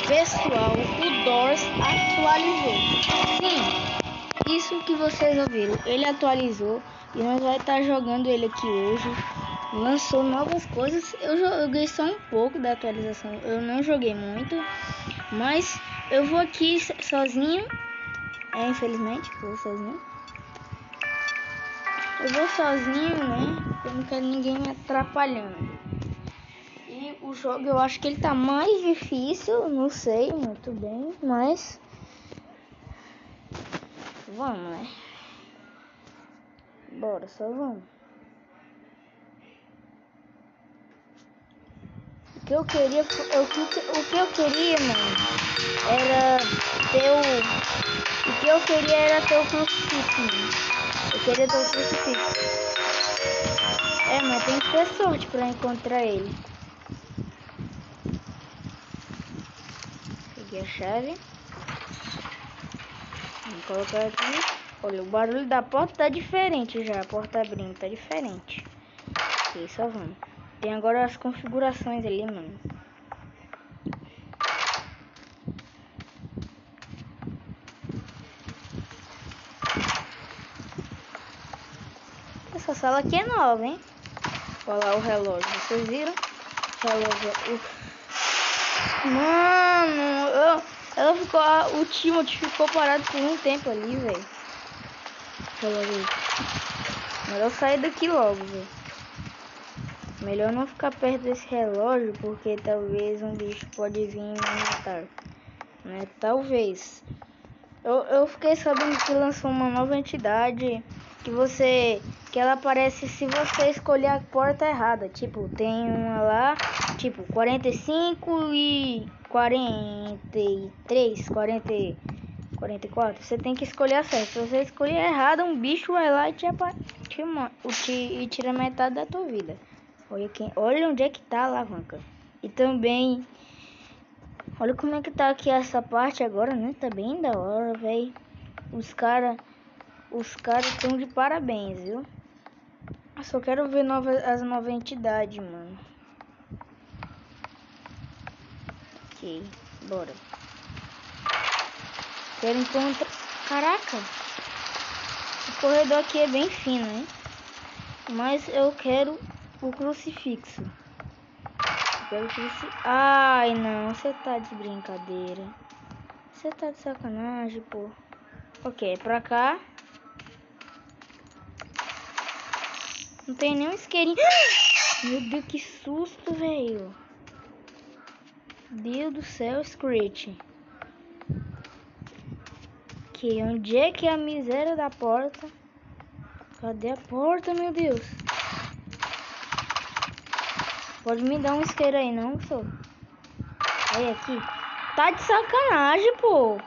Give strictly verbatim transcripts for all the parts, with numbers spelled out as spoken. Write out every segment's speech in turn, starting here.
Pessoal, o Doors atualizou. Sim, isso que vocês ouviram, ele atualizou e nós vamos estar jogando ele aqui hoje. Lançou novas coisas. Eu joguei só um pouco da atualização, eu não joguei muito, mas eu vou aqui sozinho. É, infelizmente, eu vou sozinho. Eu vou sozinho, né? Eu não quero ninguém me atrapalhando. E o jogo eu acho que ele tá mais difícil, não sei muito bem, mas vamos, né? Bora, só vamos. O que eu queria, eu, o que eu queria, mano, era ter o, o que eu queria era ter o crucifixo, mano. Eu queria ter o crucifixo. É, mas tem que ter sorte pra encontrar ele. Peguei a chave. Vamos colocar aqui. Olha, o barulho da porta tá diferente já. A porta abrindo tá diferente. Ok, só vamos. Tem agora as configurações ali, mano. Essa sala aqui é nova, hein? Olha lá o relógio. Vocês viram? O relógio. O... Mano, eu, ela ficou. O Timothy ficou parado por um tempo ali, velho. Relógio. Melhor sair daqui logo, velho. Melhor não ficar perto desse relógio, porque talvez um bicho pode vir me matar, né? Talvez. Eu, eu fiquei sabendo que lançou uma nova entidade que você, que ela aparece se você escolher a porta errada. Tipo, tem uma lá, tipo quarenta e cinco e quarenta e três, quarenta, quarenta e quatro. Você tem que escolher a certa. Se você escolher errada, um bicho vai lá e te, te, te, e tira metade da tua vida. Olha, quem, olha onde é que tá a alavanca. E também, olha como é que tá aqui essa parte agora, né? Tá bem da hora, velho. Os caras, os caras estão de parabéns, viu? Eu só quero ver nova, as novas entidades, mano. Ok, bora. Quero encontrar... Caraca! O corredor aqui é bem fino, hein? Mas eu quero o crucifixo. Quero que você... Ai, não, você tá de brincadeira. Você tá de sacanagem, pô. Ok, é pra cá. Não tem nenhum isqueirinho. Meu Deus, que susto, velho. Deus do céu, Screech. Ok, onde é que é a miséria da porta? Cadê a porta, meu Deus? Pode me dar um isqueiro aí, não, sou? Aí, aqui. Tá de sacanagem, pô.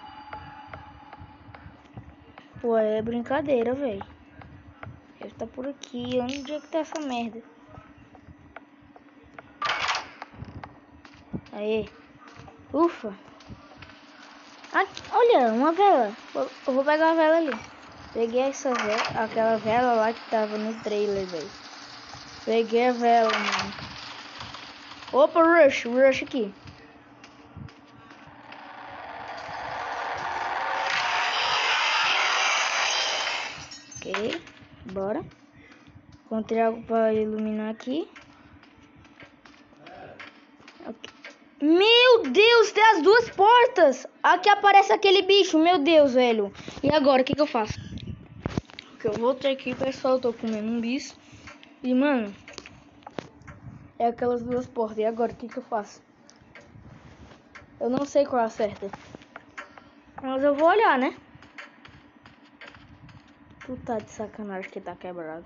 Pô, é brincadeira, velho. Deve estar por aqui. Onde é que tá essa merda? Aí. Ufa. Aqui, olha, uma vela. Eu vou pegar a vela ali. Peguei essa vela, aquela vela lá que tava no trailer, velho. Peguei a vela, mano. Opa, Rush, Rush aqui. Ok, bora. Encontrei algo para iluminar aqui. Okay. Meu Deus, tem as duas portas. Aqui aparece aquele bicho, meu Deus, velho. E agora, o que que eu faço? Que eu voltei aqui, pessoal, eu tô comendo um bicho. E, mano, é aquelas duas portas. E agora, o que que eu faço? Eu não sei qual é a certa. Mas eu vou olhar, né? Tu tá de sacanagem que tá quebrado.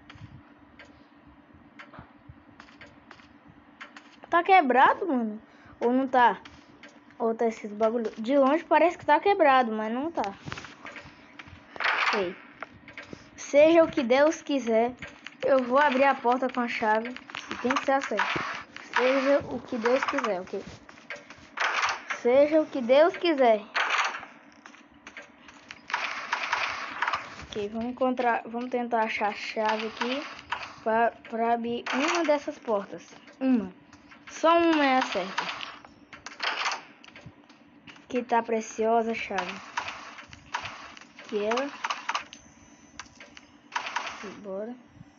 Tá quebrado, mano? Ou não tá? Ou tá esses bagulho? De longe parece que tá quebrado, mas não tá. Ok. Seja o que Deus quiser, eu vou abrir a porta com a chave. E tem que ser assim. Seja o que Deus quiser, ok? Seja o que Deus quiser. Ok, vamos encontrar, vamos tentar achar a chave aqui para para abrir uma dessas portas. Uma. Só uma é a certa. Que tá preciosa a chave. Que ela. Bora.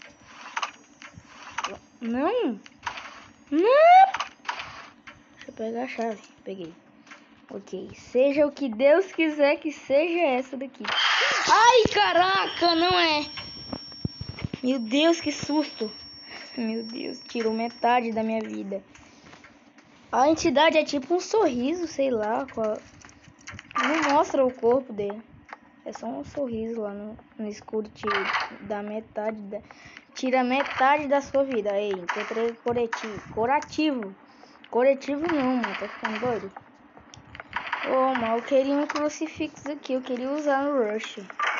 Não! Não! Deixa eu pegar a chave. Peguei. Ok. Seja o que Deus quiser que seja essa daqui. Ai, caraca! Não é! Meu Deus, que susto! Meu Deus, tirou metade da minha vida. A entidade é tipo um sorriso, sei lá. Qual... Não mostra o corpo dele. É só um sorriso lá no, no escuro. Tira da metade da... Tira metade da sua vida. Aí, encontrei curativo. Curativo. Curativo não, mano. Tá ficando doido? Ô, mas eu queria um crucifixo aqui. Eu queria usar no Rush.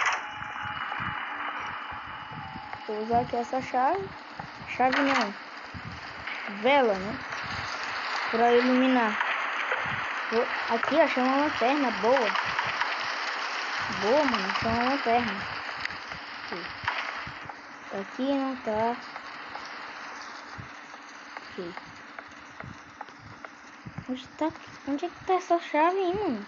Vou usar aqui essa chave. Chave não. Vela, né? Pra iluminar. Vou... Aqui, achei uma lanterna boa. Boa, mano. Achei uma lanterna. Aqui. Aqui não tá. Aqui. Onde tá? Onde é que tá essa chave aí, mano?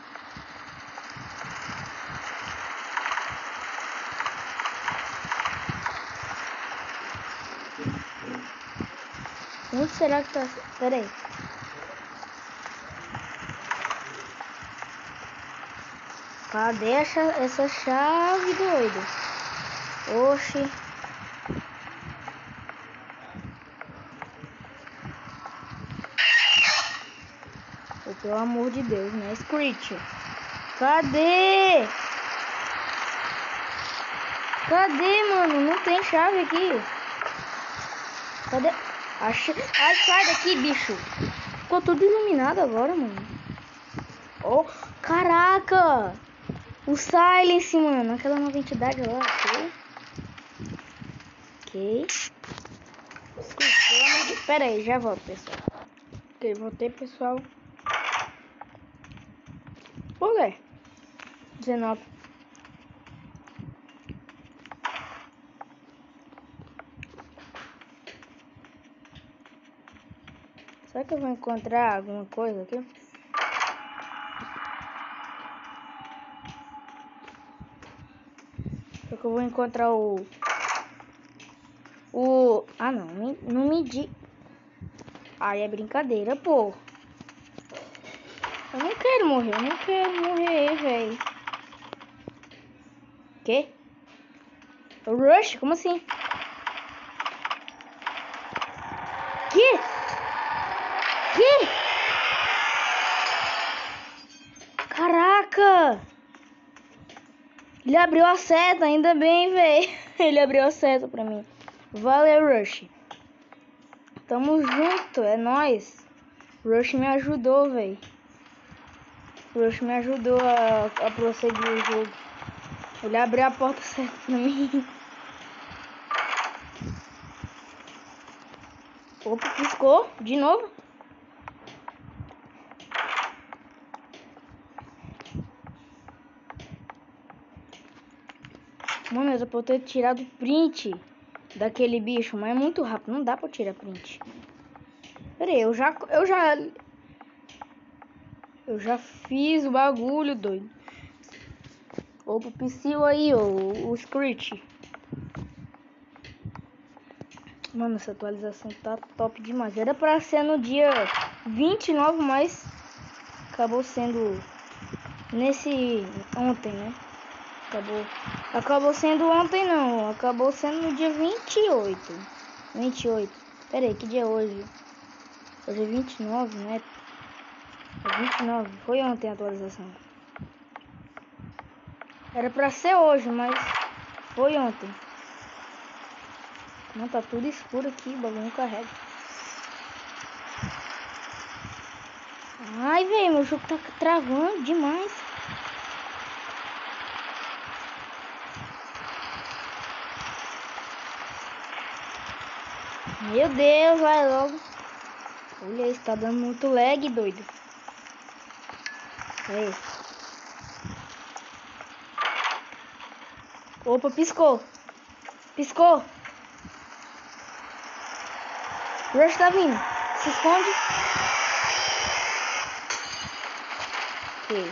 Onde será que tá? Pera aí. Cadê essa, essa chave, doido? Oxi. Oh, pelo amor de Deus, né? Screech. Cadê? Cadê, mano? Não tem chave aqui. Cadê? Acha... Ai, sai daqui, bicho. Ficou tudo iluminado agora, mano. Oh, caraca! O Silence, mano. Aquela nova entidade lá, ok? Ok. Pera aí, já volto, pessoal. Ok, voltei, pessoal. Por quê? dezenove. Será que eu vou encontrar alguma coisa aqui? Será que eu vou encontrar o... O... Ah, não. Não me di... Ai, é brincadeira, pô. Eu não quero morrer. Eu não quero morrer, velho. Quê? O Rush? Como assim? Que? Que? Caraca! Ele abriu a seta, ainda bem, velho. Ele abriu a seta pra mim. Valeu, Rush. Tamo junto, é nóis. Rush me ajudou, velho. Rush me ajudou a, a prosseguir o jogo. Ele abriu a porta certa pra mim. Opa, piscou de novo. Mano, eu posso ter tirado print daquele bicho, mas é muito rápido. Não dá pra tirar print. Pera aí, eu já... Eu já... Eu já fiz o bagulho, doido. Opa, psiu aí, o, o Screech. Mano, essa atualização tá top demais. Era pra ser no dia vinte e nove, mas acabou sendo nesse ontem, né? Acabou, acabou sendo ontem não, acabou sendo no dia vinte e oito. vinte e oito. Pera aí, que dia é hoje? Hoje é vinte e nove, né? É vinte e nove, foi ontem a atualização. Era pra ser hoje, mas foi ontem. Não, tá tudo escuro aqui, o bagulho não carrega. Ai, velho, meu jogo tá travando demais. Meu Deus, vai logo. Olha isso, tá dando muito lag, doido. Aí. Opa, piscou. Piscou. Rush tá vindo. Se esconde. Ok.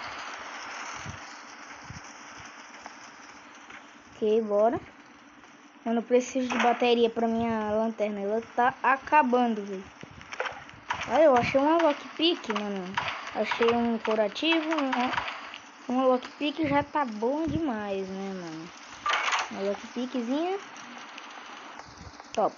Ok, bora. Mano, eu preciso de bateria pra minha lanterna. Ela tá acabando, velho. Ah, eu achei uma lockpick, mano. Achei um curativo. Um, uma lockpick já tá bom demais, né, mano? Uma lockpickzinha. Top.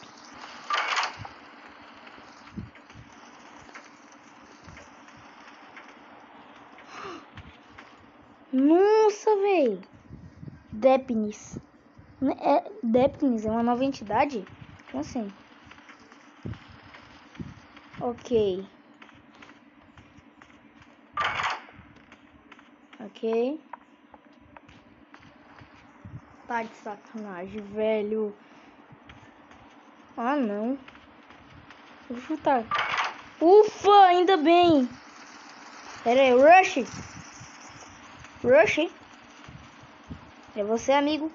Nossa, velho. Depnis. É, Depnis é uma nova entidade? Como assim? Ok. Ok. Tá de sacanagem, velho. Ah, não. Vou chutar. Ufa, ainda bem. Pera aí, Rush. Rush. É você, amigo?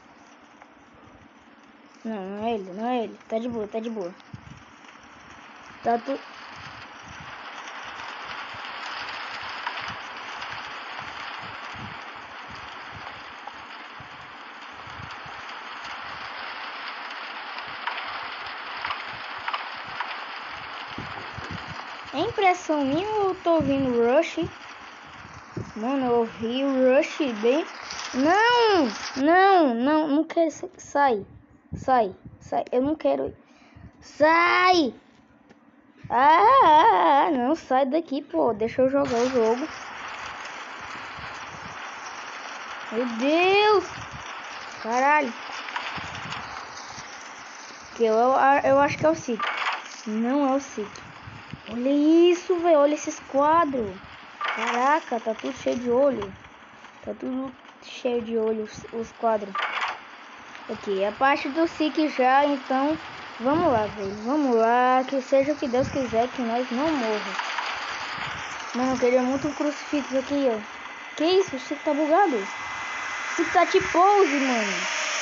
Não, não é ele, não é ele. Tá de boa, tá de boa. Tá tu... É impressão minha ou eu tô ouvindo Rush? Mano, eu ouvi o Rush bem... Não! Não, não, não quero... Sai. Sai, sai. Eu não quero... Sai! Ah, ah, não, sai daqui, pô. Deixa eu jogar o jogo. Meu Deus! Caralho! Eu, eu, eu acho que é o Sik. Não é o Sik. Olha isso, velho. Olha esses quadros. Caraca, tá tudo cheio de olho. Tá tudo cheio de olho os, os quadros. Ok, a parte do Sik já, então... Vamos lá, velho. Vamos lá. Que seja o que Deus quiser, que nós não morra. Mano, eu queria muito um crucifixo aqui, ó. Que isso? O Sik tá bugado. O Sik tá de pose, mano.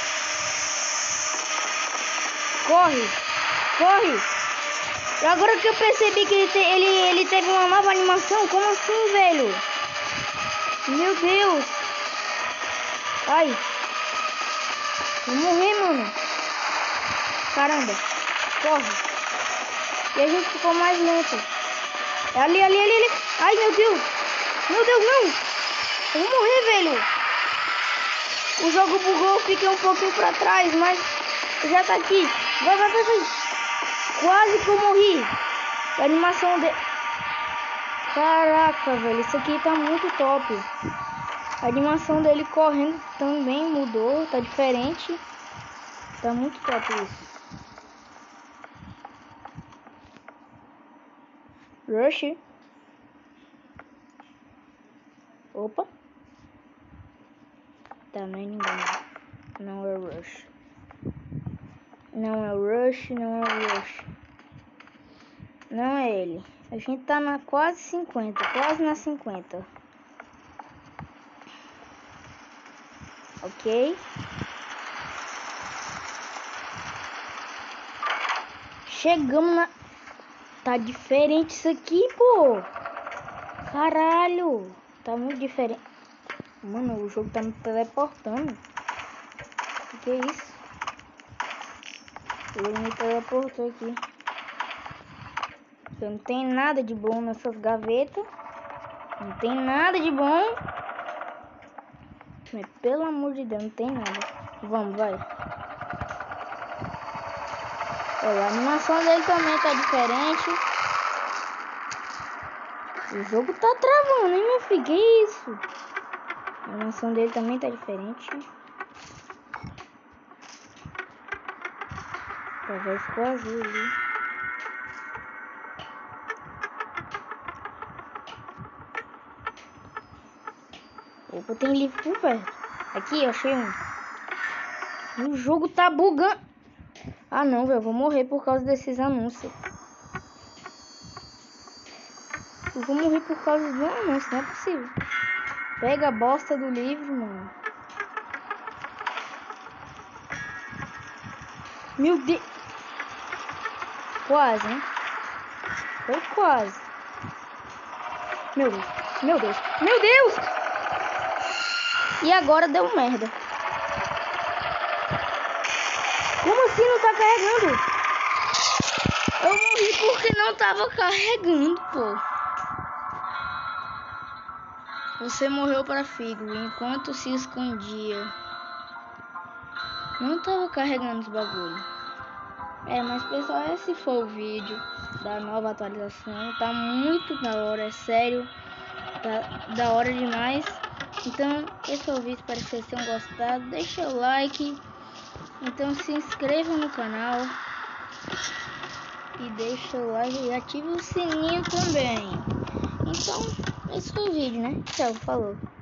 Corre. Corre. E agora que eu percebi que ele, te, ele, ele teve uma nova animação. Como assim, velho? Meu Deus. Ai. Vou morrer, mano. Caramba. Corre. E a gente ficou mais lento. É ali, ali, ali, ali. Ai, meu Deus. Meu Deus, não. Eu vou morrer, velho. O jogo bugou. Fiquei um pouquinho pra trás, mas já tá aqui. Vai, vai, vai, vai. Quase que eu morri. A animação de... Caraca, velho. Isso aqui tá muito top. A animação dele correndo também mudou. Tá diferente. Tá muito top isso. Rush. Opa. Também ninguém. Não é Rush. Não é Rush, não é Rush. Não é ele. A gente tá na quase cinquenta. Quase na cinquenta. Ok. Chegamos na... Tá diferente isso aqui, pô. Caralho. Tá muito diferente. Mano, o jogo tá me teleportando. O que é isso? Ele me teleportou aqui. Não tem nada de bom nessas gavetas. Não tem nada de bom. Mas, pelo amor de Deus, não tem nada. Vamos, vai. Olha, a animação dele também tá diferente. O jogo tá travando, hein, meu filho? Que isso? A animação dele também tá diferente. Talvez ficou azul ali. Opa, tem livro por perto. Aqui, eu achei um. O jogo tá bugando. Ah, não, velho. Eu vou morrer por causa desses anúncios. Eu vou morrer por causa de um anúncio. Não é possível. Pega a bosta do livro, mano. Meu Deus. Quase, hein? Foi quase. Meu Deus. Meu Deus. Meu Deus! E agora deu merda. Como assim não tá carregando? Eu morri porque não tava carregando, pô. Você morreu para Figo enquanto se escondia. Não tava carregando os bagulho. É, mas pessoal, esse foi o vídeo da nova atualização. Tá muito da hora, é sério. Tá da hora demais. Então, esse foi o vídeo. Espero que vocês tenham gostado. Deixa o like. Então, se inscreva no canal. E deixa o like e ative o sininho também. Então, esse foi o vídeo, né? Tchau, falou.